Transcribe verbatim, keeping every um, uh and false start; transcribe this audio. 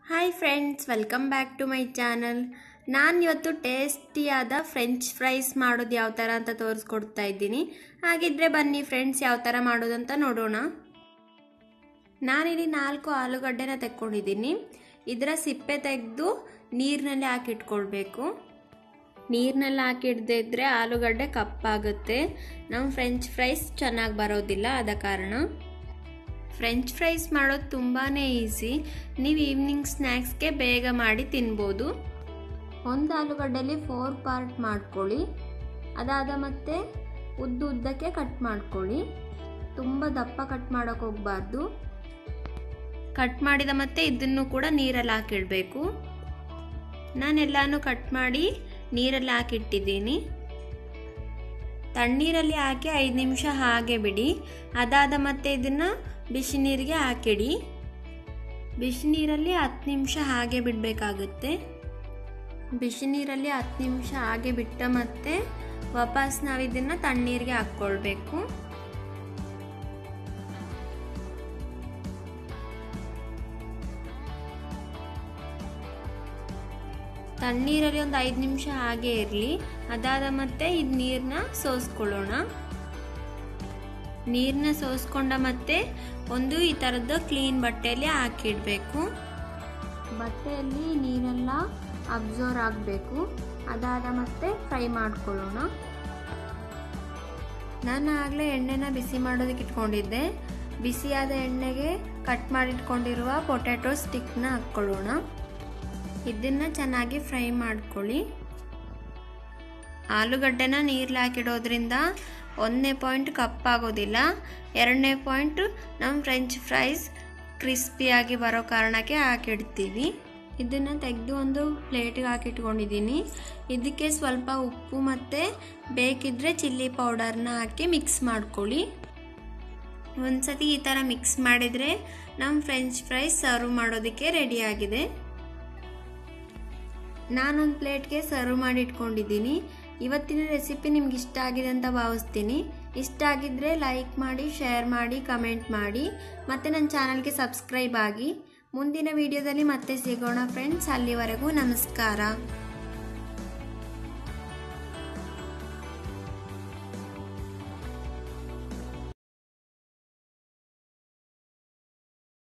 Hi friends, welcome back to my channel. ನಾನು ಇವತ್ತು ಟೇಸ್ಟಿಯಾದ French fries ಮಾಡೋದು ಯಾವ ಥರ ಅಂತ ತೋರಿಸ್ಕೊಡ್ತಾ ಇದ್ದೀನಿ. ಹಾಗಿದ್ರೆ ಬನ್ನಿ ಫ್ರೆಂಡ್ಸ್, ಯಾವ ಥರ ಮಾಡೋದು ಅಂತ ನೋಡೋಣ. ನಾನಿಲ್ಲಿ ನಾಲ್ಕು ಆಲೂಗಡ್ಡೆನ ತೆಕ್ಕೊಂಡಿದ್ದೀನಿ. ಇದರ ಸಿಪ್ಪೆ ತೆಗೆದು ನೀರಿನಲ್ಲಿ ಹಾಕಿಟ್ಕೊಳ್ಬೇಕು. ನೀರಿನಲ್ಲಿ ಹಾಕಿಡದೇ ಇದ್ದರೆ ಆಲೂಗಡ್ಡೆ ಕಪ್ಪಾಗುತ್ತೆ. ನಮ್ಮ ಫ್ರೆಂಚ್ ಫ್ರೈಸ್ ಚೆನ್ನಾಗಿ ಬರೋದಿಲ್ಲ. ಆದ ಕಾರಣ ಫ್ರೆಂಚ್ ಫ್ರೈಸ್ ಮಾಡೋದು ತುಂಬಾ ಈಸಿ. ನೀವು ಈವ್ನಿಂಗ್ ಸ್ನ್ಯಾಕ್ಸ್ಗೆ ಬೇಗ ಮಾಡಿ ತಿನ್ಬೋದು. ಒಂದು ಆಲೂಗಡ್ಡೆಯಲ್ಲಿ ಫೋರ್ ಪಾರ್ಟ್ ಮಾಡ್ಕೊಳ್ಳಿ. ಅದಾದ ಮತ್ತೆ ಉದ್ದ ಉದ್ದಕ್ಕೆ ಕಟ್ ಮಾಡ್ಕೊಳ್ಳಿ. ತುಂಬ ದಪ್ಪ ಕಟ್ ಮಾಡೋಕೆ ಹೋಗಬಾರ್ದು. ಕಟ್ ಮಾಡಿದ ಮತ್ತೆ ಇದನ್ನು ಕೂಡ ನೀರಲ್ಲಿ ಹಾಕಿಡಬೇಕು. ನಾನೆಲ್ಲಾನು ಕಟ್ ಮಾಡಿ ನೀರಲ್ಲಿ ಹಾಕಿಟ್ಟಿದ್ದೀನಿ. ತಣ್ಣೀರಲ್ಲಿ ಹಾಕಿ ಐದು ನಿಮಿಷ ಹಾಗೆ ಬಿಡಿ. ಅದಾದ ಮತ್ತೆ ಇದನ್ನು ಬಿಸಿ ನೀರಿಗೆ ಹಾಕಿಡಿ. ಬಿಸಿ ನೀರಲ್ಲಿ ಹತ್ತು ನಿಮಿಷ ಹಾಗೆ ಬಿಡಬೇಕಾಗುತ್ತೆ. ಬಿಸಿ ನೀರಲ್ಲಿ ಹತ್ತು ನಿಮಿಷ ಹಾಗೆ ಬಿಟ್ಟ ಮತ್ತೆ ವಾಪಸ್ ನಾವು ಇದನ್ನು ತಣ್ಣೀರಿಗೆ ಹಾಕ್ಕೊಳ್ಬೇಕು. ತಣ್ಣೀರಲ್ಲಿ ಒಂದು ಐದು ನಿಮಿಷ ಹಾಗೆ ಇರಲಿ. ಅದಾದ ಮತ್ತೆ ಇದು ನೀರನ್ನ ಸೋಸ್ಕೊಳ್ಳೋಣ. ನೀರನ್ನ ಸೋಸ್ಕೊಂಡ ಮತ್ತೆ ಒಂದು ಈ ಥರದ್ದು ಕ್ಲೀನ್ ಬಟ್ಟೆಯಲ್ಲಿ ಹಾಕಿಡಬೇಕು. ಬಟ್ಟೆಯಲ್ಲಿ ನೀರೆಲ್ಲ ಅಬ್ಸರ್ವ್ ಆಗಬೇಕು. ಅದಾದ ಮತ್ತೆ ಫ್ರೈ ಮಾಡ್ಕೊಳ್ಳೋಣ. ನಾನು ಆಗಲೇ ಎಣ್ಣೆನ ಬಿಸಿ ಮಾಡೋದಕ್ಕೆ ಇಟ್ಕೊಂಡಿದ್ದೆ. ಬಿಸಿಯಾದ ಎಣ್ಣೆಗೆ ಕಟ್ ಮಾಡಿಟ್ಕೊಂಡಿರುವ ಪೊಟ್ಯಾಟೊ ಸ್ಟಿಕ್ನ ಹಾಕ್ಕೊಳ್ಳೋಣ. ಇದನ್ನು ಚೆನ್ನಾಗಿ ಫ್ರೈ ಮಾಡ್ಕೊಳ್ಳಿ. ಆಲೂಗಡ್ಡೆನ ನೀರಲ್ಲಿ ಹಾಕಿಡೋದ್ರಿಂದ ಒಂದನೇ ಪಾಯಿಂಟ್ ಕಪ್ಪಾಗೋದಿಲ್ಲ. ಎರಡನೇ ಪಾಯಿಂಟ್ ನಮ್ಮ ಫ್ರೆಂಚ್ ಫ್ರೈಸ್ ಕ್ರಿಸ್ಪಿಯಾಗಿ ಬರೋ ಕಾರಣಕ್ಕೆ ಹಾಕಿಡ್ತೀವಿ. ಇದನ್ನು ತೆಗೆದು ಒಂದು ಪ್ಲೇಟಿಗೆ ಹಾಕಿಟ್ಕೊಂಡಿದ್ದೀನಿ. ಇದಕ್ಕೆ ಸ್ವಲ್ಪ ಉಪ್ಪು ಮತ್ತು ಬೇಕಿದ್ದರೆ ಚಿಲ್ಲಿ ಪೌಡರ್ನ ಹಾಕಿ ಮಿಕ್ಸ್ ಮಾಡ್ಕೊಳ್ಳಿ. ಒಂದ್ಸತಿ ಈ ಥರ ಮಿಕ್ಸ್ ಮಾಡಿದರೆ ನಮ್ಮ ಫ್ರೆಂಚ್ ಫ್ರೈಸ್ ಸರ್ವ್ ಮಾಡೋದಕ್ಕೆ ರೆಡಿಯಾಗಿದೆ. ನಾನೊಂದು ಪ್ಲೇಟ್ಗೆ ಸರ್ವ್ ಮಾಡಿ ಇಟ್ಕೊಂಡಿದ್ದೀನಿ. ಇವತ್ತಿನ ರೆಸಿಪಿ ನಿಮ್ಗೆ ಇಷ್ಟ ಆಗಿದೆ ಅಂತ ಭಾವಿಸ್ತೀನಿ. ಇಷ್ಟ ಆಗಿದ್ದರೆ ಲೈಕ್ ಮಾಡಿ, ಶೇರ್ ಮಾಡಿ, ಕಮೆಂಟ್ ಮಾಡಿ, ಮತ್ತು ನನ್ನ ಚಾನಲ್ಗೆ ಸಬ್ಸ್ಕ್ರೈಬ್ ಆಗಿ. ಮುಂದಿನ ವಿಡಿಯೋದಲ್ಲಿ ಮತ್ತೆ ಸಿಗೋಣ ಫ್ರೆಂಡ್ಸ್. ಅಲ್ಲಿವರೆಗೂ ನಮಸ್ಕಾರ.